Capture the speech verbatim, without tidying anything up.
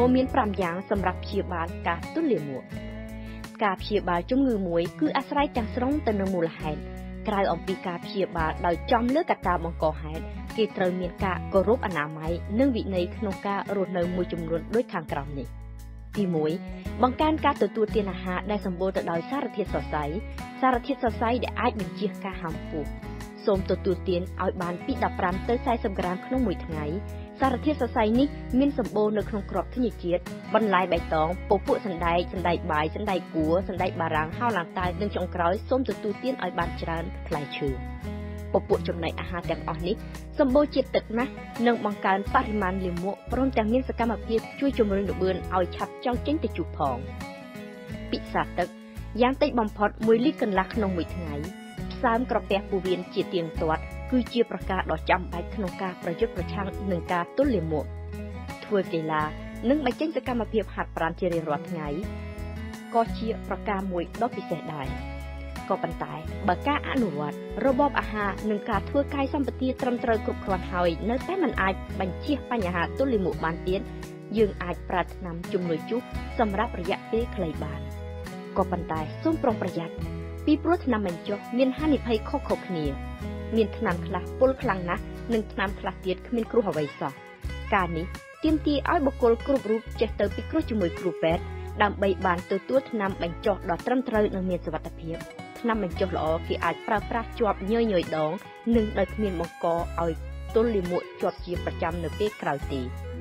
មមានប្រាំយ៉ាងសម្រាប់ព្យាបាលការទល់លាមកការព្យាបាលជំងឺមួយគឺអាស្រ័យទាំងស្រុងទៅនឹងមូលហេតុក្រៅអំពីការព្យាបាលដោយចំលើកត្តាបង្កហេតុគេត្រូវមានការគោរពអនាម័យនិងវិន័យក្នុងការរស់នៅមួយចំនួនដូចខាងក្រោមនេះទីមួយបង្កើនការទទួលទានអាហារដែលសម្បូរទៅដោយសារធាតុសរសៃសារធាតុសរសៃដែលអាចបញ្ជៀសការហាមពោះសូមទទួលទានឲ្យបានពីដប់ប្រាំទៅសែសិបក្រាមក្នុងមួយថ្ងៃសារធាតុសរសៃនេះមានសម្បូរនៅក្នុងគ្រាប់ធញ្ញជាតិបន្លែបៃតងពពួកសណ្តែកសណ្តែកបាយសណ្តែកគួរសណ្តែកបារាំងហោឡើងតើនិងចុងក្រោយសូមទទួលទានឲ្យបានច្រើនផ្លែឈើពពួកចំណីអាហារទាំងអស់នេះសម្បូរជាតិទឹកណាស់និងបង្កើនបរិមាណលាមកព្រមទាំងមានសកម្មភាពជួយជំរុញល្បឿនឲ្យឆាប់ចောင်းចេញទៅជូរផងពិសាទឹកយ៉ាងតិចបំផុតមួយលីត្រកន្លះក្នុងមួយថ្ងៃផ្សើមក្រពះពោះវៀនជាទៀងទាត់គឺជាប្រការដ៏ចាំបាច់ក្នុងការប្រយុទ្ធប្រឆាំងនឹងការទល់លាមកធ្វើកីឡានិងបញ្ចេញសកម្មភាពហាត់ប្រាណជារៀងរាល់ថ្ងៃក៏ជាប្រការមួយដ៏ពិសេសដែរក៏ប៉ុន្តែបើការអនុវត្តរបបអាហារនិងការធ្វើកាយសម្បទាត្រឹមត្រូវគ្រប់គ្រាន់ហើយនៅតែមិនអាចបញ្ជៀសបញ្ហាទល់លាមកបានទៀតយើងអាចប្រើថ្នាំជំនួយជូរសម្រាប់រយៈពេលខ្លីបានក៏ប៉ុន្តែសូមប្រុងប្រយ័ត្នពីព្រោះថ្នាំបញ្ចុះមានហានិភ័យខុសៗគ្នាមានថ្នាំខ្លះពុលខ្លាំងណាស់និងថ្នាំខ្លះទៀតគ្មានគ្រោះអ្វីសោះការនេះទាមទារឲ្យបុគ្គលគ្រប់រូបចេះទៅពិគ្រោះជាមួយគ្រូពេទ្យដើម្បីបានទទួលថ្នាំបញ្ចុះដ៏ត្រឹមត្រូវនិងមានសុវត្ថិភាពថ្នាំបញ្ចុះល្អគេអាចប្រើប្រាស់ជាប់ញយញយដងនិងដោយគ្មានបង្កឲ្យទល់លាមកជាប់ជាប្រចាំនៅពេលក្រោយទេ